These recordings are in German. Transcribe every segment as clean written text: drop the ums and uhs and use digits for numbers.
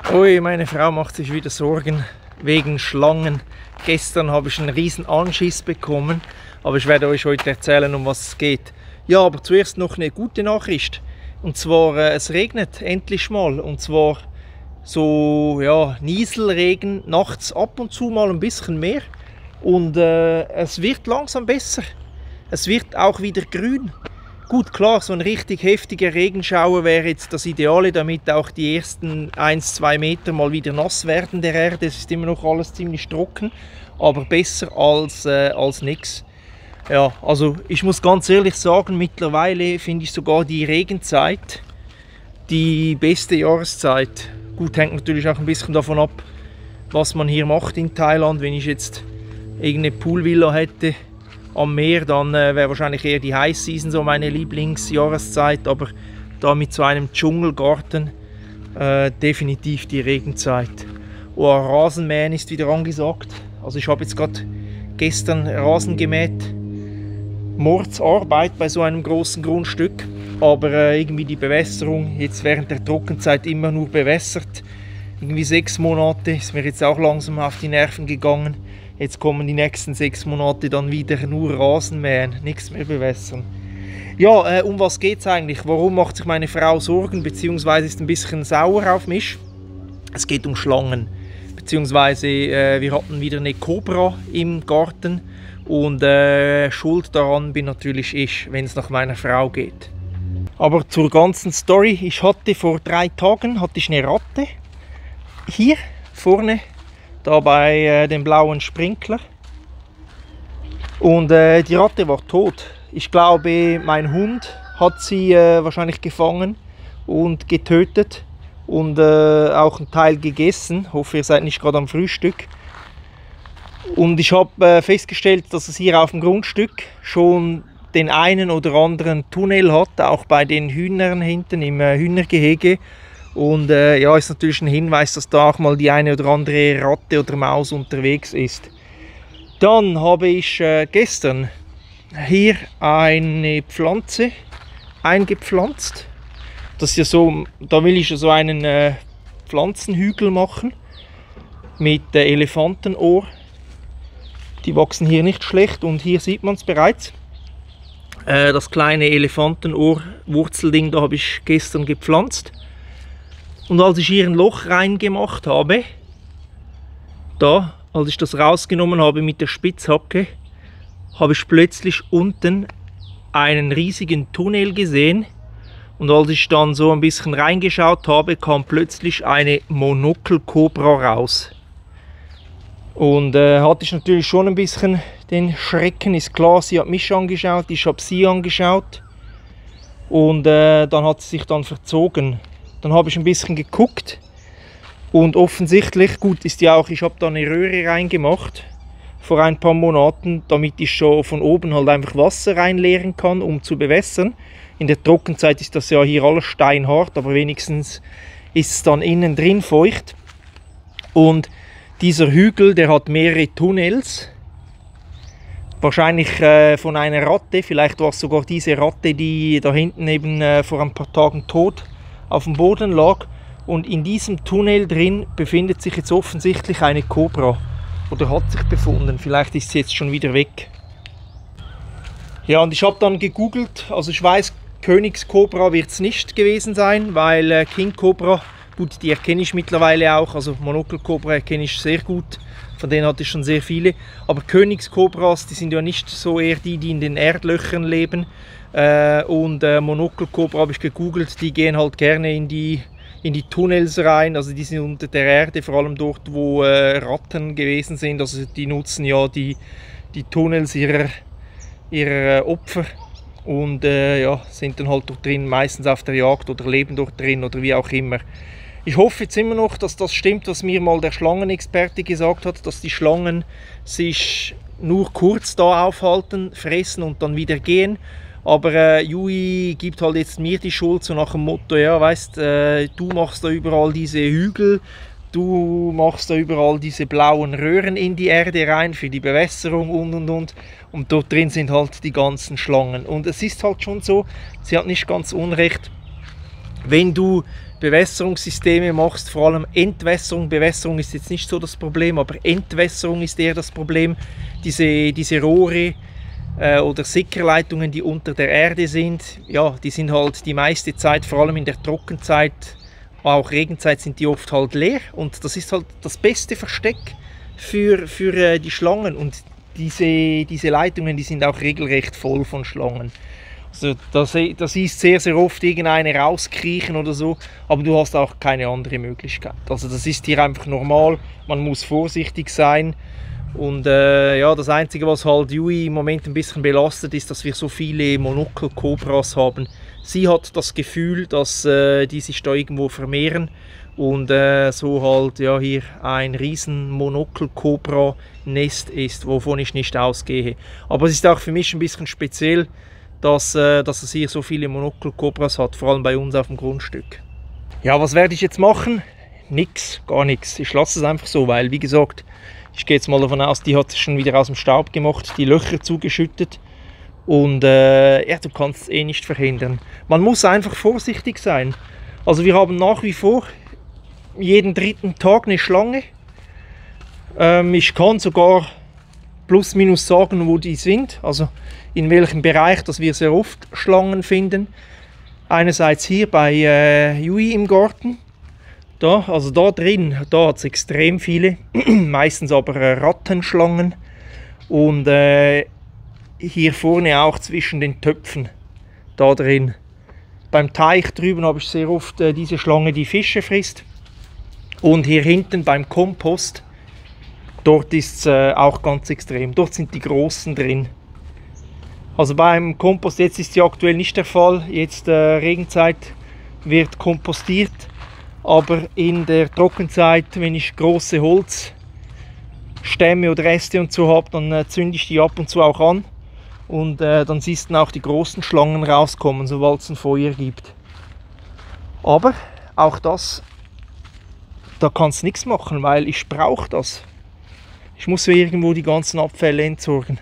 Ui, meine Frau macht sich wieder Sorgen wegen Schlangen. Gestern habe ich einen riesen Anschiss bekommen, aber ich werde euch heute erzählen, um was es geht. Ja, aber zuerst noch eine gute Nachricht. Und zwar, es regnet endlich mal. Und zwar so, ja, Nieselregen, nachts ab und zu mal ein bisschen mehr. Und es wird langsam besser. Es wird auch wieder grün. Gut, klar, so ein richtig heftiger Regenschauer wäre jetzt das Ideale, damit auch die ersten 1-2 Meter mal wieder nass werden der Erde. Es ist immer noch alles ziemlich trocken, aber besser als nichts. Ja, also ich muss ganz ehrlich sagen, mittlerweile finde ich sogar die Regenzeit die beste Jahreszeit. Gut, hängt natürlich auch ein bisschen davon ab, was man hier macht in Thailand. Wenn ich jetzt irgendeine Poolvilla hätte am Meer, dann wäre wahrscheinlich eher die High Season so meine Lieblingsjahreszeit, aber da mit so einem Dschungelgarten definitiv die Regenzeit. Oh, Rasenmähen ist wieder angesagt. Also ich habe jetzt gerade gestern Rasen gemäht. Mordsarbeit bei so einem großen Grundstück, aber irgendwie die Bewässerung jetzt während der Trockenzeit immer nur bewässert. Irgendwie 6 Monate ist mir jetzt auch langsam auf die Nerven gegangen. Jetzt kommen die nächsten 6 Monate dann wieder nur Rasenmähen, nichts mehr bewässern. Ja, um was geht es eigentlich? Warum macht sich meine Frau Sorgen, beziehungsweise ist ein bisschen sauer auf mich? Es geht um Schlangen, beziehungsweise wir hatten wieder eine Kobra im Garten und schuld daran bin natürlich ich, wenn es nach meiner Frau geht. Aber zur ganzen Story, ich hatte vor 3 Tagen eine Ratte hier vorne, da bei dem blauen Sprinkler, und die Ratte war tot. Ich glaube, mein Hund hat sie wahrscheinlich gefangen und getötet und auch einen Teil gegessen. Ich hoffe, ihr seid nicht gerade am Frühstück. Und ich habe festgestellt, dass es hier auf dem Grundstück schon den einen oder anderen Tunnel hat, auch bei den Hühnern hinten im Hühnergehege. Und ja, ist natürlich ein Hinweis, dass da auch mal die eine oder andere Ratte oder Maus unterwegs ist. Dann habe ich gestern hier eine Pflanze eingepflanzt. Das ist ja so, da will ich so einen Pflanzenhügel machen mit Elefantenohr. Die wachsen hier nicht schlecht und hier sieht man es bereits. Das kleine Elefantenohr-Wurzelding, da habe ich gestern gepflanzt. Und als ich hier ein Loch reingemacht habe, da, als ich das rausgenommen habe mit der Spitzhacke, habe ich plötzlich unten einen riesigen Tunnel gesehen. Und als ich dann so ein bisschen reingeschaut habe, kam plötzlich eine Monokelkobra raus. Und hatte ich natürlich schon ein bisschen den Schrecken, ist klar, sie hat mich angeschaut, ich habe sie angeschaut. Und dann hat sie sich dann verzogen. Dann habe ich ein bisschen geguckt und offensichtlich, gut ist ja auch, ich habe da eine Röhre reingemacht vor ein paar Monaten, damit ich schon von oben halt einfach Wasser reinleeren kann, um zu bewässern. In der Trockenzeit ist das ja hier alles steinhart, aber wenigstens ist es dann innen drin feucht. Und dieser Hügel, der hat mehrere Tunnels, wahrscheinlich von einer Ratte, vielleicht war es sogar diese Ratte, die da hinten eben vor ein paar Tagen tot auf dem Boden lag, und in diesem Tunnel drin befindet sich jetzt offensichtlich eine Kobra oder hat sich befunden, vielleicht ist sie jetzt schon wieder weg. Ja, und ich habe dann gegoogelt, also ich weiß, Königskobra wird es nicht gewesen sein, weil King Cobra, gut, die erkenne ich mittlerweile auch, also Monokelkobra erkenne ich sehr gut, von denen hatte ich schon sehr viele, aber Königskobras, die sind ja nicht so eher die in den Erdlöchern leben. Und Monokelkobra habe ich gegoogelt, die gehen halt gerne in die Tunnels rein, also die sind unter der Erde, vor allem dort, wo Ratten gewesen sind, also die nutzen ja die Tunnels ihrer Opfer und ja, sind dann halt dort drin, meistens auf der Jagd oder leben dort drin oder wie auch immer. Ich hoffe jetzt immer noch, dass das stimmt, was mir mal der Schlangenexperte gesagt hat, dass die Schlangen sich nur kurz da aufhalten, fressen und dann wieder gehen. Aber Yui gibt halt jetzt mir die Schuld, so nach dem Motto, ja, weißt, du machst da überall diese Hügel, du machst da überall diese blauen Röhren in die Erde rein für die Bewässerung und dort drin sind halt die ganzen Schlangen. Und es ist halt schon so, sie hat nicht ganz unrecht, wenn du Bewässerungssysteme machst, vor allem Entwässerung. Bewässerung ist jetzt nicht so das Problem, aber Entwässerung ist eher das Problem. Diese Rohre oder Sickerleitungen, die unter der Erde sind, ja, die sind halt die meiste Zeit, vor allem in der Trockenzeit, auch Regenzeit, sind die oft halt leer. Und das ist halt das beste Versteck für die Schlangen. Und diese Leitungen, die sind auch regelrecht voll von Schlangen. Also da siehst sehr, sehr oft irgendeine rauskriechen oder so, aber du hast auch keine andere Möglichkeit. Also das ist hier einfach normal, man muss vorsichtig sein. Und ja, das Einzige, was halt Yui im Moment ein bisschen belastet, ist, dass wir so viele Monokel-Kobras haben. Sie hat das Gefühl, dass die sich da irgendwo vermehren und so halt ja, hier ein riesen Monokel-Kobra-Nest ist, wovon ich nicht ausgehe. Aber es ist auch für mich ein bisschen speziell, dass es hier so viele Monokel-Kobras hat, vor allem bei uns auf dem Grundstück. Ja, was werde ich jetzt machen? Nix, gar nichts. Ich lasse es einfach so, weil, wie gesagt, ich gehe jetzt mal davon aus, die hat schon wieder aus dem Staub gemacht, die Löcher zugeschüttet. Und ja, du kannst es eh nicht verhindern. Man muss einfach vorsichtig sein. Also wir haben nach wie vor jeden 3. Tag eine Schlange. Ich kann sogar plus minus sagen, wo die sind, also in welchem Bereich, dass wir sehr oft Schlangen finden. Einerseits hier bei Yui im Garten, also da drin, da hat es extrem viele, meistens aber Rattenschlangen. Und hier vorne auch zwischen den Töpfen, da drin. Beim Teich drüben habe ich sehr oft diese Schlange, die Fische frisst. Und hier hinten beim Kompost, dort ist es auch ganz extrem. Dort sind die Großen drin. Also beim Kompost, jetzt ist sie aktuell nicht der Fall. Jetzt Regenzeit wird kompostiert. Aber in der Trockenzeit, wenn ich große Holzstämme oder Äste und so habe, dann zünde ich die ab und zu auch an. Und dann siehst du auch die großen Schlangen rauskommen, sobald es ein Feuer gibt. Aber auch das, da kannst du nichts machen, weil ich brauche das. Ich muss ja irgendwo die ganzen Abfälle entsorgen.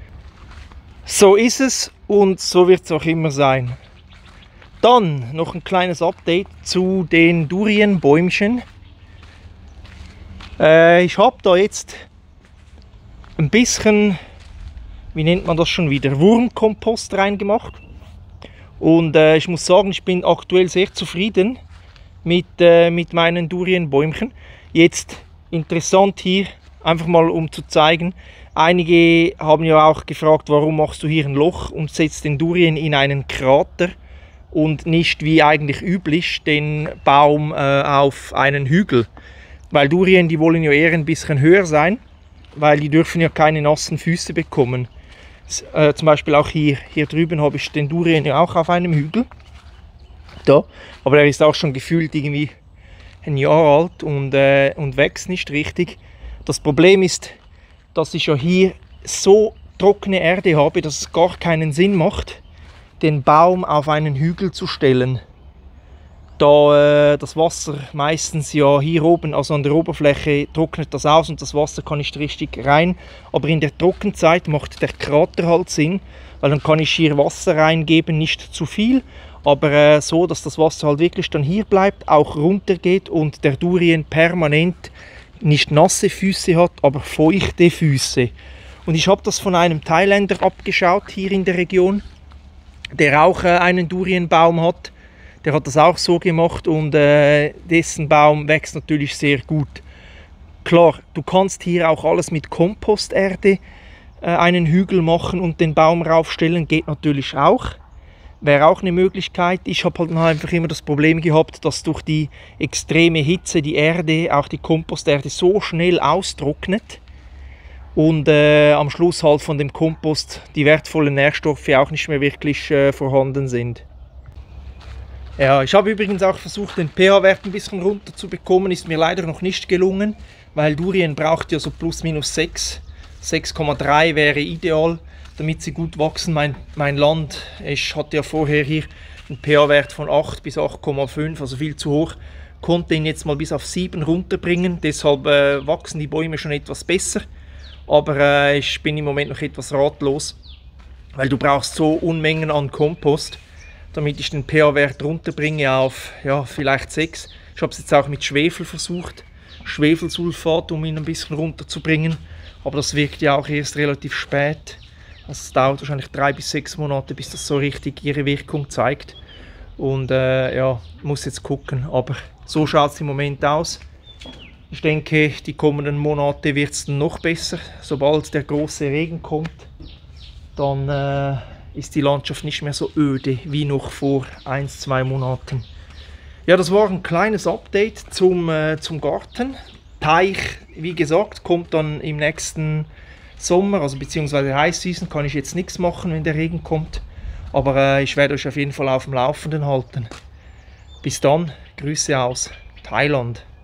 So ist es und so wird es auch immer sein. Dann noch ein kleines Update zu den Durienbäumchen. Ich habe da jetzt ein bisschen, wie nennt man das schon wieder, Wurmkompost reingemacht. Und ich muss sagen, ich bin aktuell sehr zufrieden mit meinen Durienbäumchen. Jetzt interessant hier, einfach mal um zu zeigen, einige haben ja auch gefragt, warum machst du hier ein Loch und setzt den Durien in einen Krater und nicht wie eigentlich üblich den Baum auf einen Hügel. Weil Durien, die wollen ja eher ein bisschen höher sein, weil die dürfen ja keine nassen Füße bekommen. Zum Beispiel auch hier drüben habe ich den Durien ja auch auf einem Hügel. Da. Aber er ist auch schon gefühlt irgendwie ein Jahr alt und wächst nicht richtig. Das Problem ist, dass ich ja hier so trockene Erde habe, dass es gar keinen Sinn macht, den Baum auf einen Hügel zu stellen. Da das Wasser meistens ja hier oben, also an der Oberfläche, trocknet das aus und das Wasser kann nicht richtig rein. Aber in der Trockenzeit macht der Krater halt Sinn, weil dann kann ich hier Wasser reingeben, nicht zu viel, aber so, dass das Wasser halt wirklich dann hier bleibt, auch runter geht und der Durien permanent nicht nasse Füße hat, aber feuchte Füße. Und ich habe das von einem Thailänder abgeschaut hier in der Region, der auch einen Durienbaum hat. Der hat das auch so gemacht und dessen Baum wächst natürlich sehr gut. Klar, du kannst hier auch alles mit Komposterde einen Hügel machen und den Baum raufstellen, geht natürlich auch. Wäre auch eine Möglichkeit. Ich habe halt einfach immer das Problem gehabt, dass durch die extreme Hitze die Erde, auch die Komposterde, so schnell austrocknet und am Schluss halt von dem Kompost die wertvollen Nährstoffe auch nicht mehr wirklich vorhanden sind. Ja, ich habe übrigens auch versucht, den pH-Wert ein bisschen runter zu bekommen, ist mir leider noch nicht gelungen, weil Durien braucht ja so plus minus 6, 6,3 wäre ideal, damit sie gut wachsen. Mein Land, ich hatte ja vorher hier einen pH-Wert von 8 bis 8,5, also viel zu hoch, konnte ihn jetzt mal bis auf 7 runterbringen, deshalb wachsen die Bäume schon etwas besser, aber ich bin im Moment noch etwas ratlos, weil du brauchst so Unmengen an Kompost, damit ich den pH-Wert runterbringe auf ja, vielleicht 6. Ich habe es jetzt auch mit Schwefel versucht, Schwefelsulfat, um ihn ein bisschen runterzubringen. Aber das wirkt ja auch erst relativ spät. Also es dauert wahrscheinlich 3 bis 6 Monate, bis das so richtig ihre Wirkung zeigt. Und ja, muss jetzt gucken. Aber so schaut es im Moment aus. Ich denke, die kommenden Monate wird es dann noch besser. Sobald der große Regen kommt, dann ist die Landschaft nicht mehr so öde wie noch vor 1-2 Monaten. Ja, das war ein kleines Update zum Garten. Teich, wie gesagt, kommt dann im nächsten Sommer, also beziehungsweise High Season, kann ich jetzt nichts machen, wenn der Regen kommt. Aber ich werde euch auf jeden Fall auf dem Laufenden halten. Bis dann, Grüße aus Thailand.